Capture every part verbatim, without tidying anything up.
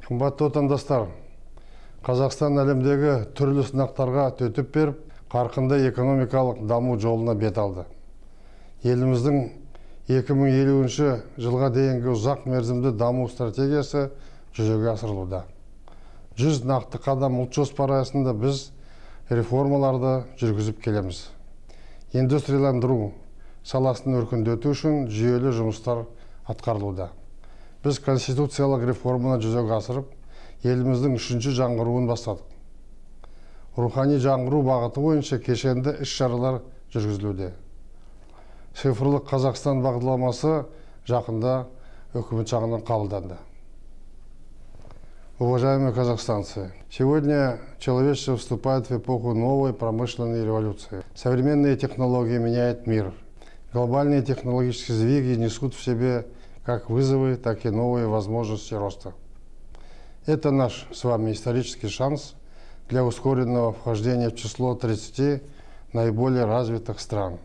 Қымбатты отандастар, Қазақстан әлемдегі түрлі сынақтарға төтеп беріп, қарқынды экономикалық даму жолына бет алды. Еліміздің екі мың елуінші жылға дейінгі ұзақ мерзімді даму стратегиясы жүзеге асырылуда. Жүз нақты қадам ұлт жоспары аясында біз реформаларды жүргізіп келеміз. Индустрияландыру саласын өркендету үшін жүйелі жұмыстар атқарылуда. Біз конституциялық реформаны жүзеге асырып, еліміздің үшінші жаңғыруын бастадық. Рухани жаңғыру бағыты бойынша кешенді іс-шаралар жүргізілуде. Цифрлық Қазақстан бағдарламасы жақында үкімет жағынан қабылданды. Уважаемые казахстанцы, сегодня человечество вступает в эпоху новой промышленной революции. Современные технологии меняют мир. Глобальные технологические сдвиги несут в себе как вызовы, так и новые возможности роста. Это наш с вами исторический шанс для ускоренного вхождения в число тридцати наиболее развитых стран.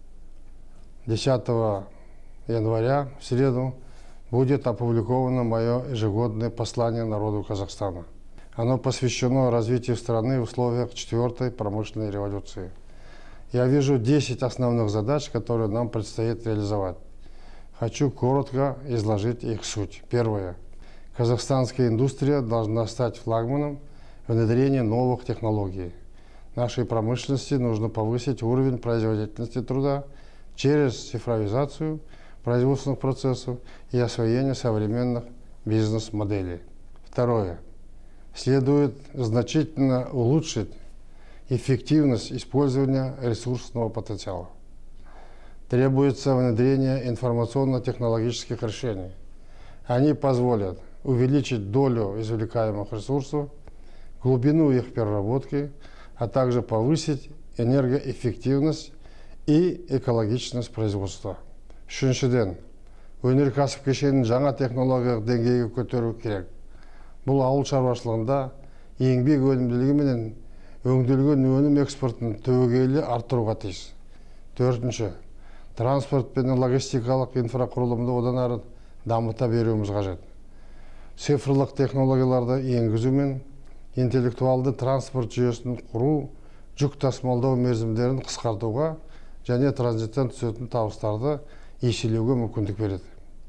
десятого января, в среду, будет опубликовано мое ежегодное послание народу Казахстана. Оно посвящено развитию страны в условиях четвертой промышленной революции. Я вижу десять основных задач, которые нам предстоит реализовать. Хочу коротко изложить их суть. Первое. Казахстанская индустрия должна стать флагманом внедрения новых технологий. Нашей промышленности нужно повысить уровень производительности труда через цифровизацию производственных процессов и освоение современных бизнес-моделей. Второе. Следует значительно улучшить эффективность использования ресурсного потенциала. Требуется внедрение информационно-технологических решений. Они позволят увеличить долю извлекаемых ресурсов, глубину их переработки, а также повысить энергоэффективность и экологичность производства. Үшіншіден, өнеркәсіп кешенін жаңа технологиялық деңгейге көтеру керек. Бұл ауыл шаруашылығында еңбек өнімділігі менен өңделген өнім экспортын түбегейлі арттыруға тиіс. Төртінші, транспорт пен логистикалық инфрақұрылымды одан ары дамыта беруіміз қажет. Цифрлық технологияларды енгізу мен интеллектуалды транспорт жүйесін құру жүк тасымалдау мерзімдерін қысқартуға және транзиттен түсетін табыстарды еселеуге мүмкіндік береді.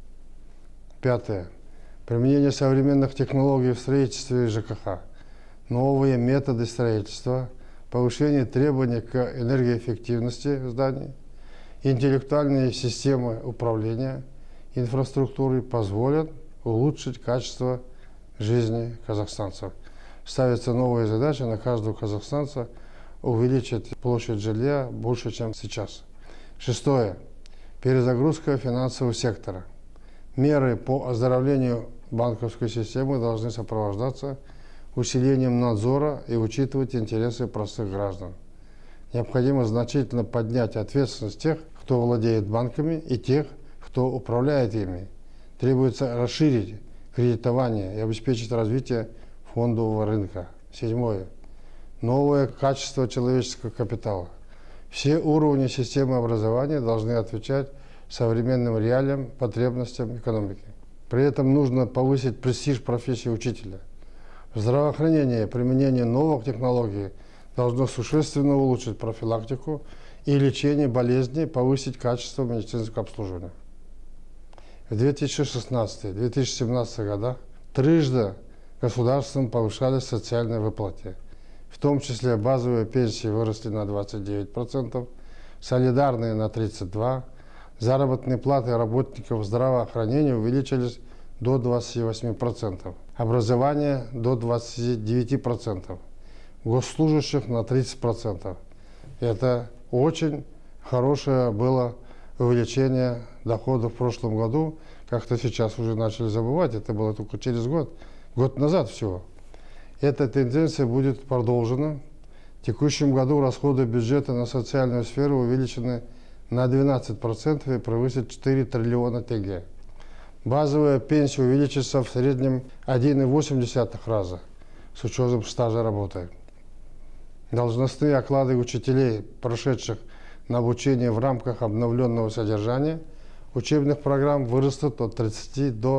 Пятое. Применение современных технологий в строительстве ЖКХ, новые методы строительства, повышение требований к энергоэффективности зданий, интеллектуальные системы управления инфраструктурой позволят улучшить качество жизни казахстанцев. Ставится новая задача на каждого казахстанца увеличить площадь жилья больше, чем сейчас. Шестое. Перезагрузка финансового сектора. Меры по оздоровлению банковской системы должны сопровождаться усилением надзора и учитывать интересы простых граждан. Необходимо значительно поднять ответственность тех, кто владеет банками, и тех, кто управляет ими. Требуется расширить кредитование и обеспечить развитие фондового рынка. Седьмое. Новое качество человеческого капитала. Все уровни системы образования должны отвечать современным реалиям, потребностям экономики. При этом нужно повысить престиж профессии учителя. В здравоохранении применение новых технологий должно существенно улучшить профилактику и лечение болезней, повысить качество медицинского обслуживания. В две тысячи шестнадцатом — две тысячи семнадцатом годах трижды государством повышались социальные выплаты. В том числе базовые пенсии выросли на двадцать девять процентов, солидарные на тридцать два процента, заработные платы работников здравоохранения увеличились до двадцати восьми процентов, образование до двадцати девяти процентов, госслужащих на тридцать процентов. Это очень хорошее было увеличение доходов в прошлом году. Как-то сейчас уже начали забывать, это было только через год, год назад всего. Эта тенденция будет продолжена. В текущем году расходы бюджета на социальную сферу увеличены на двенадцать процентов и превысят четыре триллиона тенге. Базовая пенсия увеличится в среднем один и восемь десятых раза с учетом стажа работы. Должностные оклады учителей, прошедших на обучение в рамках обновленного содержания учебных программ, вырастут от тридцати до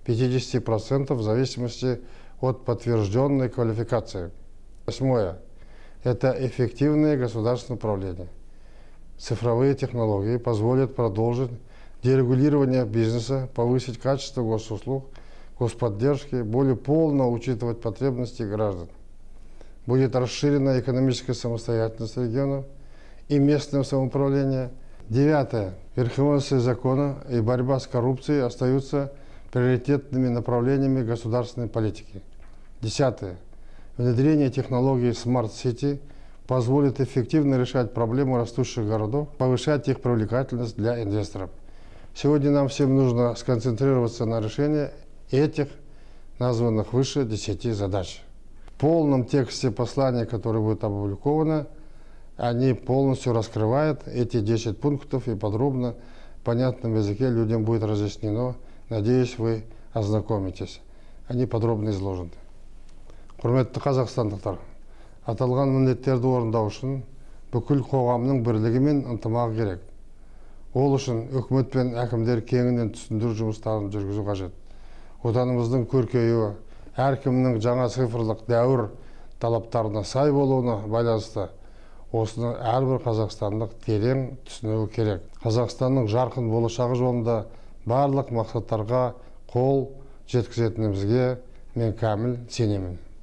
пятидесяти процентов в зависимости от подтвержденной квалификации. Восьмое. Это эффективное государственное управление. Цифровые технологии позволят продолжить дерегулирование бизнеса, повысить качество госуслуг, господдержки, более полно учитывать потребности граждан. Будет расширена экономическая самостоятельность регионов и местное самоуправление. Девятое. Верховенство закона и борьба с коррупцией остаются приоритетными направлениями государственной политики. Десятое. Внедрение технологий Smart City позволит эффективно решать проблему растущих городов, повышать их привлекательность для инвесторов. Сегодня нам всем нужно сконцентрироваться на решении этих названных выше десяти задач. В полном тексте послания, которое будет опубликовано, они полностью раскрывают эти десять пунктов и подробно, в понятном языке людям будет разъяснено. Надеюсь, вы ознакомитесь. Они подробно изложены. Құрметті қазақстандықтар, аталған міндеттерді орындау үшін бүкіл қоғамның бірлігі мен ынтымағы керек. Ол үшін үкімет пен әкімдер кеңінен түсіндіру жұмыстарын жүргізу қажет. Отанымыздың көркеюі, әркімнің жаңа цифрлық дәуір талаптарына сай болуына байланысты осыны әрбір қазақстандық терең түсінуі керек. Қазақстанның жарқын болашағы жолында барлық мақсаттарға қол жеткізетінімізге мен кәміл сенемін.